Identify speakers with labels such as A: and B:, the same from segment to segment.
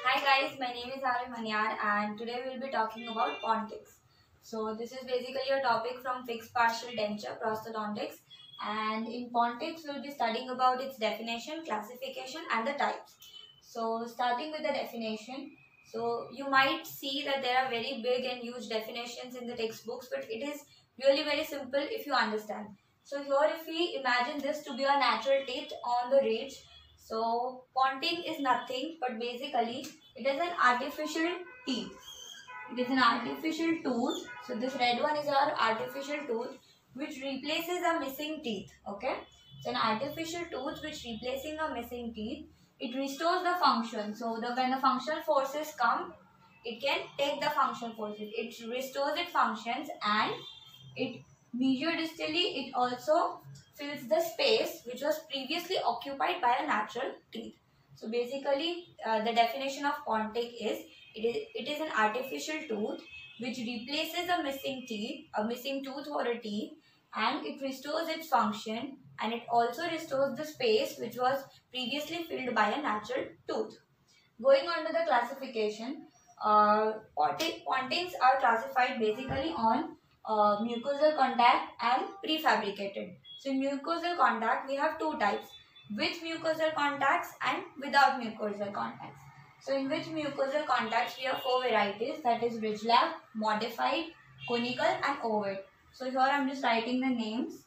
A: Hi guys, my name is Arya Manyar and today we will be talking about pontics. So this is basically a topic from fixed partial denture prosthodontics, and in pontics we will be studying about its definition, classification and the types. So starting with the definition, so you might see that there are very big and huge definitions in the textbooks, but it is really very simple if you understand. So here if we imagine this to be a natural teeth on the ridge, so ponting is nothing but basically it is an artificial teeth. It is an artificial tooth. So this red one is our artificial tooth which replaces a missing teeth. Okay. So an artificial tooth which replacing a missing teeth. It restores the function. So when the functional forces come, it can take the functional forces. It restores its functions and it distally it also fills the space which was previously occupied by a natural teeth. So basically the definition of pontic is it is an artificial tooth which replaces a missing teeth, a missing tooth or a teeth, and it restores its function and it also restores the space which was previously filled by a natural tooth. Going on to the classification, pontings are classified basically on mucosal contact and prefabricated. So in mucosal contact we have two types, with mucosal contacts and without mucosal contacts. So in which mucosal contacts we have four varieties, that is ridge lap, modified, conical and ovate. So here I am just writing the names.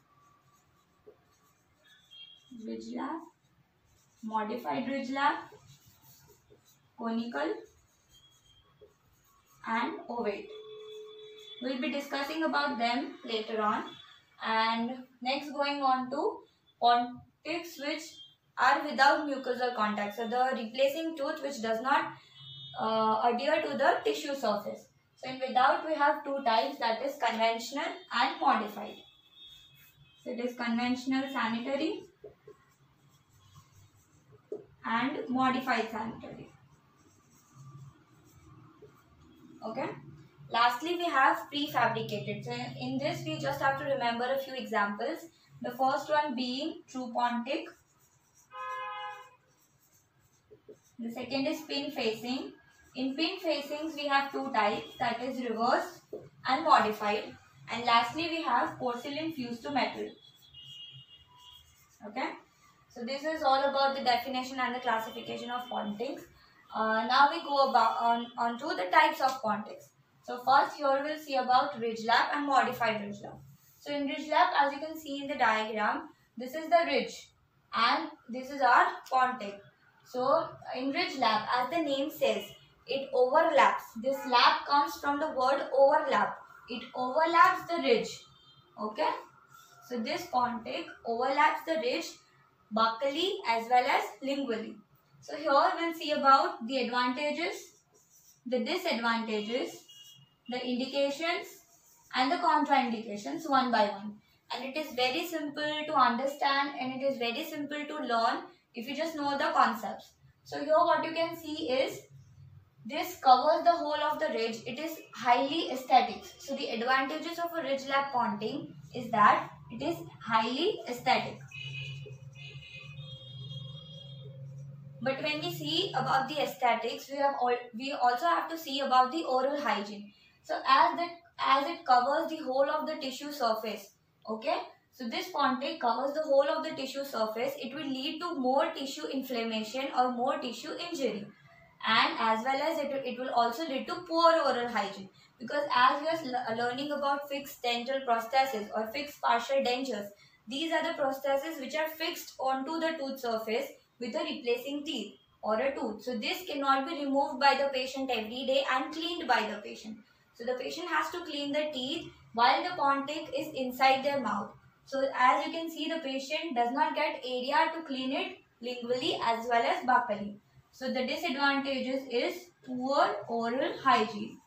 A: Ridge lap, modified ridge lap, conical and ovate. We'll be discussing about them later on. And next going on to pontics which are without mucosal contact. So the replacing tooth which does not adhere to the tissue surface. So in without we have two types, that is conventional and modified. So it is conventional sanitary and modified sanitary. Okay. Lastly, we have prefabricated. So in this, we just have to remember a few examples. The first one being true pontic. The second is pin facing. In pin facings, we have two types, that is reverse and modified. And lastly, we have porcelain fused to metal. Okay. So this is all about the definition and the classification of pontics. Now we go on to the types of pontics. So first here we'll see about ridge lap and modified ridge lap. So in ridge lap, as you can see in the diagram, this is the ridge and this is our pontic. So in ridge lap, as the name says, it overlaps. This lap comes from the word overlap. It overlaps the ridge. Okay. So this pontic overlaps the ridge buccally as well as lingually. So here we'll see about the advantages, the disadvantages, the indications and the contraindications one by one. And it is very simple to understand and it is very simple to learn if you just know the concepts. So here what you can see is this covers the whole of the ridge. It is highly aesthetic. So the advantages of a ridge lap ponting is that it is highly aesthetic. But when we see about the aesthetics, we also have to see about the oral hygiene. So as it covers the whole of the tissue surface, okay. So this pontic covers the whole of the tissue surface. It will lead to more tissue inflammation or more tissue injury, and as well as it will also lead to poor oral hygiene, because as we are learning about fixed dental prosthesis or fixed partial dentures, these are the prostheses which are fixed onto the tooth surface with a replacing teeth or a tooth. So this cannot be removed by the patient every day and cleaned by the patient. So the patient has to clean the teeth while the pontic is inside their mouth. So as you can see, the patient does not get area to clean it lingually as well as buccally. So the disadvantages is poor oral hygiene.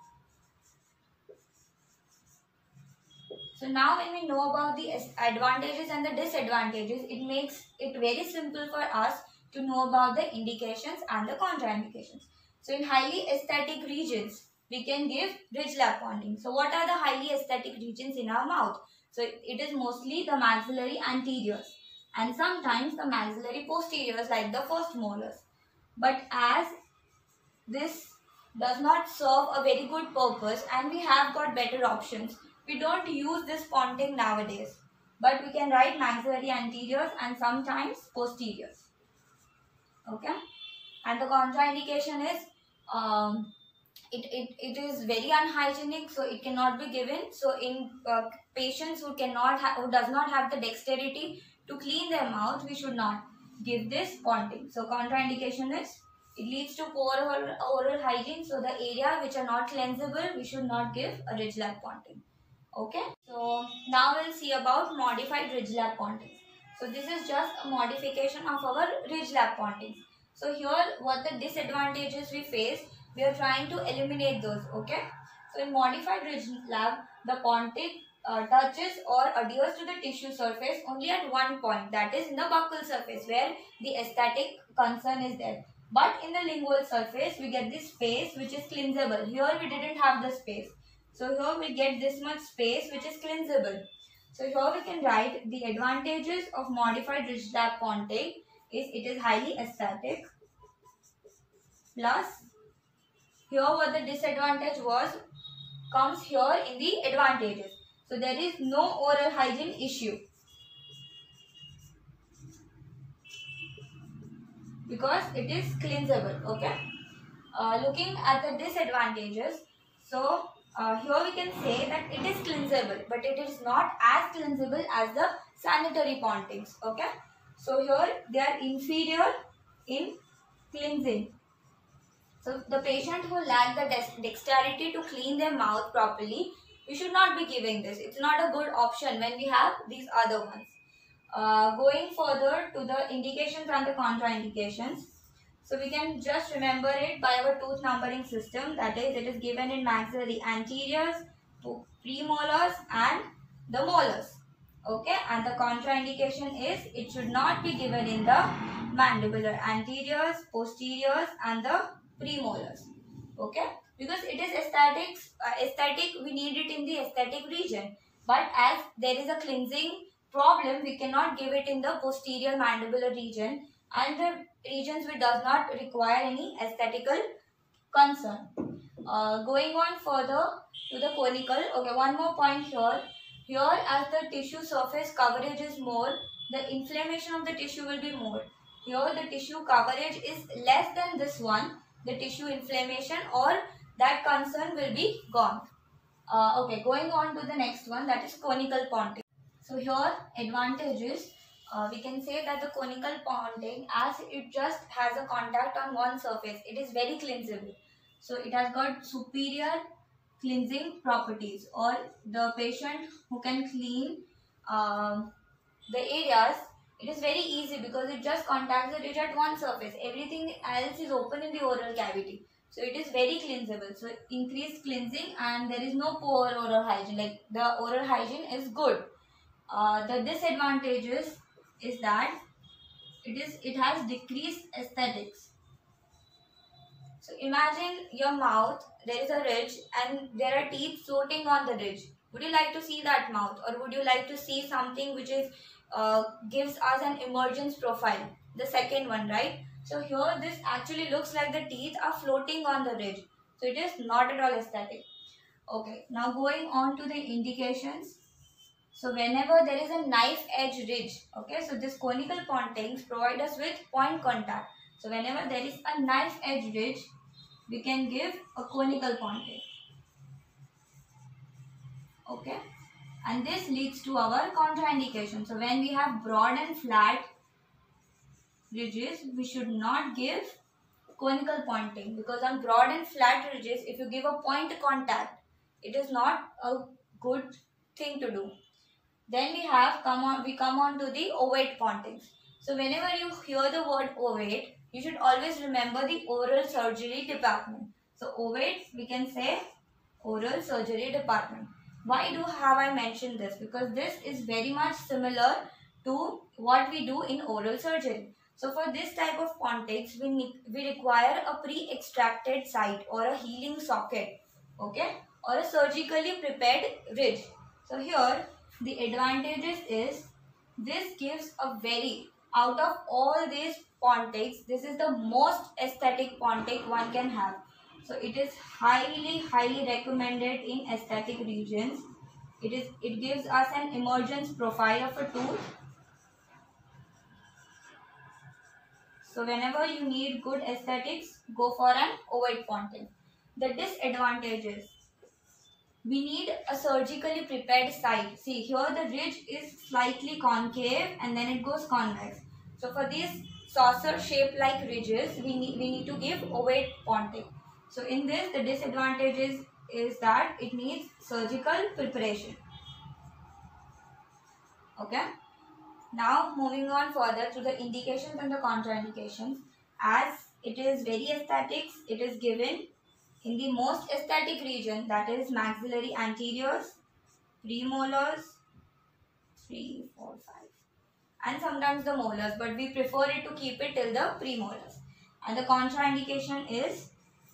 A: So now when we know about the advantages and the disadvantages, it makes it very simple for us to know about the indications and the contraindications. So in highly aesthetic regions, we can give ridge lap ponting. So what are the highly aesthetic regions in our mouth? So it is mostly the maxillary anteriors and sometimes the maxillary posteriors like the first molars. But as this does not serve a very good purpose and we have got better options. We don't use this Ponting nowadays, but we can write maxillary anteriors and sometimes posteriors. Okay, and the contraindication is it is very unhygienic, so it cannot be given. So in patients who does not have the dexterity to clean their mouth, we should not give this Ponting. So contraindication is it leads to poor oral hygiene. So the area which are not cleansable, we should not give a ridge lap Ponting. Okay, so now we'll see about modified ridge lap Pontings. So this is just a modification of our ridge lap Pontings. So here what the disadvantages we face, we are trying to eliminate those. Okay, so in modified ridge lap, the Ponting touches or adheres to the tissue surface only at one point, that is in the buccal surface where the aesthetic concern is there. But in the lingual surface, we get this space which is cleansable. Here we didn't have the space. So here we get this much space which is cleansable. So here we can write the advantages of modified ridge lap Ponting is it is highly aesthetic, plus here what the disadvantage was comes here in the advantages. So there is no oral hygiene issue because it is cleansable. Okay, looking at the disadvantages, so here we can say that it is cleansable, but it is not as cleansable as the sanitary Pontings. Okay, so here they are inferior in cleansing. So the patient who lack the dexterity to clean their mouth properly, we should not be giving this. It's not a good option when we have these other ones. Going further to the indications and the contraindications. So we can just remember it by our tooth numbering system. That is, it is given in maxillary anteriors, premolars and the molars. Okay, and the contraindication is it should not be given in the mandibular anteriors, posteriors and the premolars. Okay, because it is aesthetic, we need it in the aesthetic region. But as there is a cleansing problem, we cannot give it in the posterior mandibular region and the regions which does not require any aesthetical concern. Going on further to the conical. Okay, one more point here. Here as the tissue surface coverage is more, the inflammation of the tissue will be more. Here the tissue coverage is less than this one. The tissue inflammation or that concern will be gone. Okay, going on to the next one, that is conical Ponting. So here advantages, we can say that the conical Ponting, as it just has a contact on one surface, it is very cleansable. So it has got superior cleansing properties, or the patient who can clean the areas, it is very easy because it just contacts the ridge at one surface. Everything else is open in the oral cavity. So it is very cleansable. So increased cleansing and there is no poor oral hygiene. Like the oral hygiene is good. The disadvantages is that it has decreased aesthetics. So imagine your mouth, there is a ridge and there are teeth floating on the ridge. Would you like to see that mouth, or would you like to see something which is gives us an emergence profile? The second one, right? So here this actually looks like the teeth are floating on the ridge. So it is not at all aesthetic. Okay, now going on to the indications. So whenever there is a knife edge ridge, okay, so this conical Pontings provide us with point contact. So whenever there is a knife edge ridge, we can give a conical Ponting. Okay, and this leads to our contraindication. So when we have broad and flat ridges, we should not give conical Ponting, because on broad and flat ridges, if you give a point contact, it is not a good thing to do. Then we come on to the ovate Pontings. So whenever you hear the word ovate, you should always remember the oral surgery department. So ovate, we can say oral surgery department. Why have I mentioned this? Because this is very much similar to what we do in oral surgery. So for this type of Pontings, we require a pre-extracted site or a healing socket, okay, or a surgically prepared ridge. So here the advantages is this gives a very out of all these Pontics, this is the most aesthetic Pontic one can have. So it is highly recommended in aesthetic regions. It gives us an emergence profile of a tooth. So whenever you need good aesthetics, go for an ovoid Pontic. The disadvantages: we need a surgically prepared site. See here, the ridge is slightly concave and then it goes convex. So for these saucer shaped like ridges, we need to give ovate Pontic. So in this, the disadvantage is that it needs surgical preparation. Okay. Now moving on further to the indications and the contraindications. As it is very aesthetics, it is given in the most aesthetic region, that is maxillary anteriors, premolars, 3, 4, 5, and sometimes the molars, but we prefer it to keep it till the premolars. And the contraindication is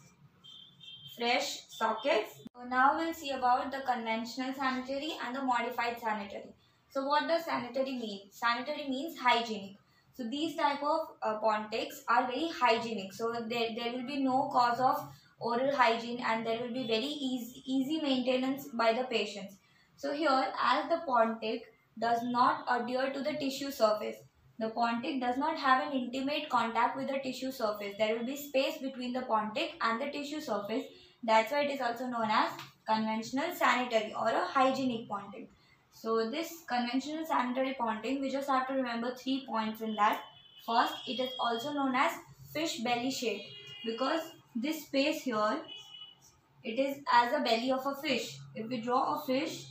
A: fresh sockets. So now we'll see about the conventional sanitary and the modified sanitary. So what does sanitary mean? Sanitary means hygienic. So these type of Pontics are very hygienic. So there will be no cause of oral hygiene and there will be very easy maintenance by the patients. So here, as the Pontic does not adhere to the tissue surface, the Pontic does not have an intimate contact with the tissue surface. There will be space between the Pontic and the tissue surface. That's why it is also known as conventional sanitary or a hygienic Pontic. So this conventional sanitary Pontic, we just have to remember 3 points in that. First, it is also known as fish belly shape because this space here, it is as a belly of a fish. If we draw a fish,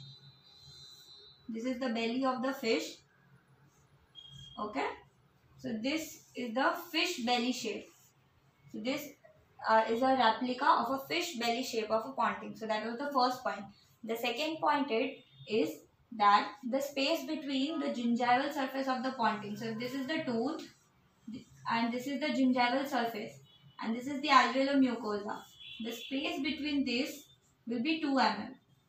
A: this is the belly of the fish. Okay. So this is the fish belly shape. So this is a replica of a fish belly shape of a Pontic. So that was the first point. The second point is that the space between the gingival surface of the Pontic. So this is the tooth and this is the gingival surface and this is the alveolar mucosa. The space between this will be 2 mm.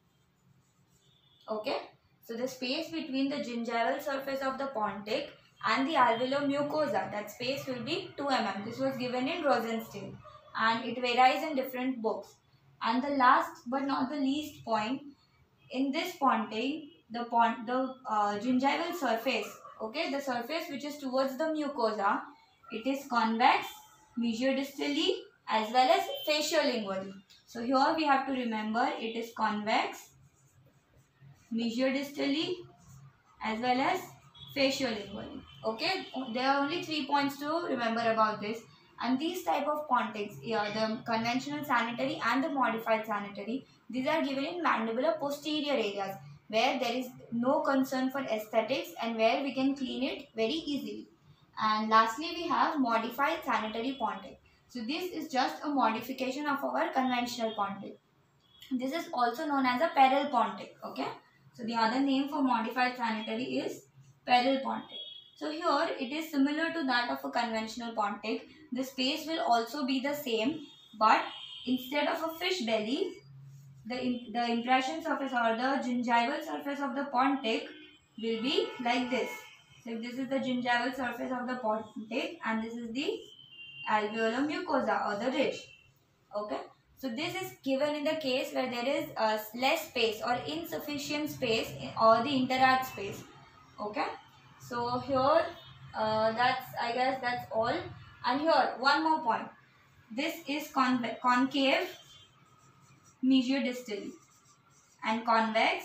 A: Okay. So the space between the gingival surface of the Pontic and the alveolar mucosa, that space will be 2 mm. This was given in Rosenstein and it varies in different books. And the last but not the least point, in this Pontic, the gingival surface, okay, the surface which is towards the mucosa, it is convex, mesiodistally as well as facial-lingually. So here we have to remember it is convex, mesiodistally as well as facial-lingually. Okay, there are only 3 points to remember about this. And these type of Pontics, the conventional sanitary and the modified sanitary, these are given in mandibular posterior areas where there is no concern for aesthetics and where we can clean it very easily. And lastly, we have modified sanitary Pontic. So this is just a modification of our conventional Pontic. This is also known as a Perel Pontic. Okay. So the other name for modified sanitary is Perel Pontic. So here it is similar to that of a conventional Pontic. The space will also be the same, but instead of a fish belly, the impression surface or the gingival surface of the Pontic will be like this. So this is the gingival surface of the Pontic and this is the alveolar mucosa or the ridge. Okay. So this is given in the case where there is less space or insufficient space or the interact space. Okay. So here I guess that's all. And here one more point. This is concave mesiodistally and convex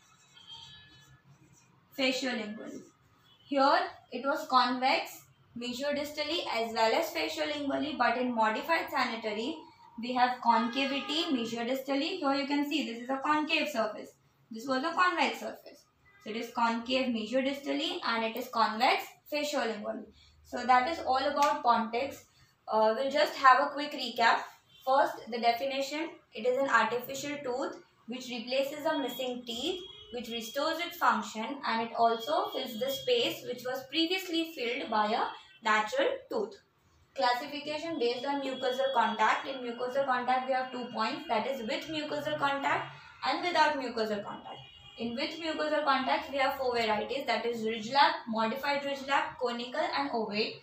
A: facial-lingually. Here it was convex mesiodistally as well as facial-lingually, but in modified sanitary we have concavity mesiodistally. Here you can see this is a concave surface. This was a convex surface. So it is concave mesiodistally and it is convex facial-lingually. So that is all about Pontics. We'll just have a quick recap. First, the definition. It is an artificial tooth which replaces a missing teeth, which restores its function, and it also fills the space which was previously filled by a natural tooth. Classification based on mucosal contact. In mucosal contact we have 2 points, that is with mucosal contact and without mucosal contact. In which mucosal contacts we have 4 varieties, that is ridge lap, modified ridge lap, conical and ovate.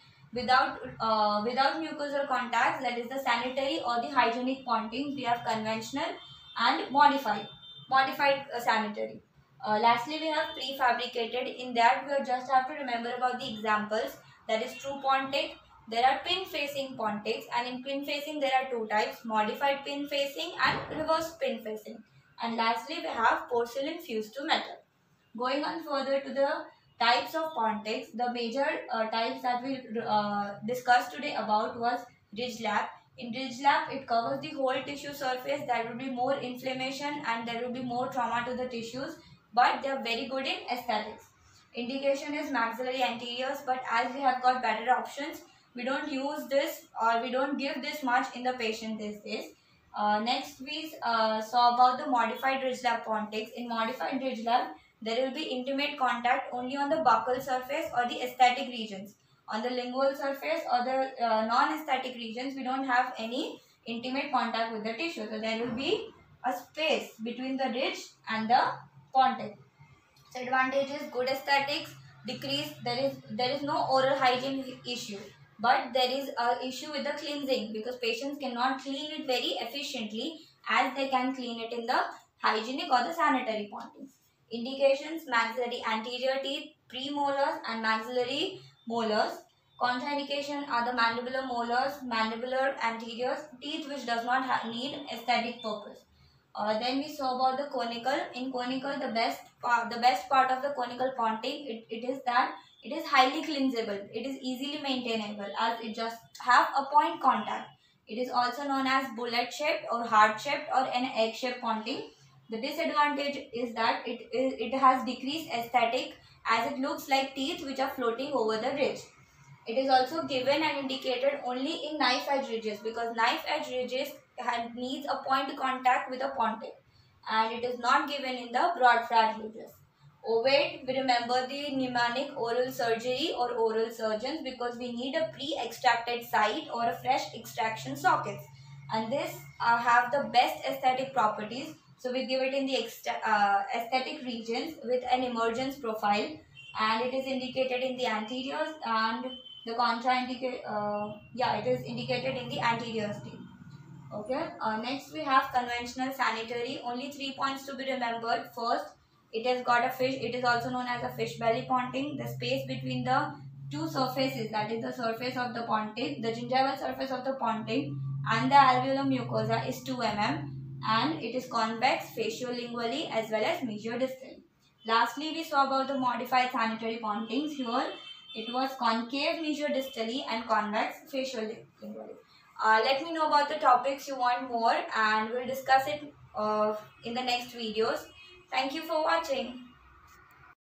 A: Without mucosal contacts, that is the sanitary or the hygienic pontings, we have conventional and modified sanitary. Lastly, we have prefabricated. In that, we just have to remember about the examples. That is true pontic. There are pin facing pontics, and in pin facing there are 2 types: modified pin facing and reverse pin facing. And lastly, we have porcelain fused to metal. Going on further to the types of pontics, the major types that we discussed today about was ridge lap. In ridge lap, it covers the whole tissue surface. There will be more inflammation and there will be more trauma to the tissues, but they are very good in aesthetics. Indication is maxillary anteriors, but as we have got better options, we don't use this or we don't give this much in the patient these days. Next, we saw about the modified ridge lap pontics. In modified ridge lap, there will be intimate contact only on the buccal surface or the aesthetic regions. On the lingual surface or the non-aesthetic regions, we don't have any intimate contact with the tissue. So there will be a space between the ridge and the pontic. So advantage is good aesthetics, decrease, there is no oral hygiene issue. But there is a issue with the cleansing because patients cannot clean it very efficiently as they can clean it in the hygienic or the sanitary pontings. Indications: maxillary anterior teeth, premolars and maxillary molars. Contraindication are the mandibular molars, mandibular anteriors, teeth which does not need aesthetic purpose. Then we saw about the conical. In conical, the best part of the conical ponting, it is that it is highly cleansable. It is easily maintainable as it just have a point contact. It is also known as bullet shaped or heart shaped or an egg shaped ponting. The disadvantage is that it has decreased aesthetic as it looks like teeth which are floating over the ridge. It is also given and indicated only in knife edge ridges because knife edge ridges needs a point contact with a pontic, and it is not given in the broad flat ridges. Ovate, we remember the mnemonic oral surgery or oral surgeons because we need a pre-extracted site or a fresh extraction sockets, and this have the best aesthetic properties. So we give it in the aesthetic regions with an emergence profile, and it is indicated in the anteriors and the it is indicated in the anterior state. Okay. Next we have conventional sanitary. Only 3 points to be remembered. First, it has got a fish. It is also known as a fish belly ponting. The space between the 2 surfaces, that is the surface of the ponting, the gingival surface of the ponting and the alveolar mucosa is 2 mm, and it is convex facial-lingually as well as mesiodistal. Lastly, we saw about the modified sanitary pontings. Here, it was concave mesiodistally and convex facial-lingually. Let me know about the topics you want more, and we'll discuss it in the next videos. Thank you for watching.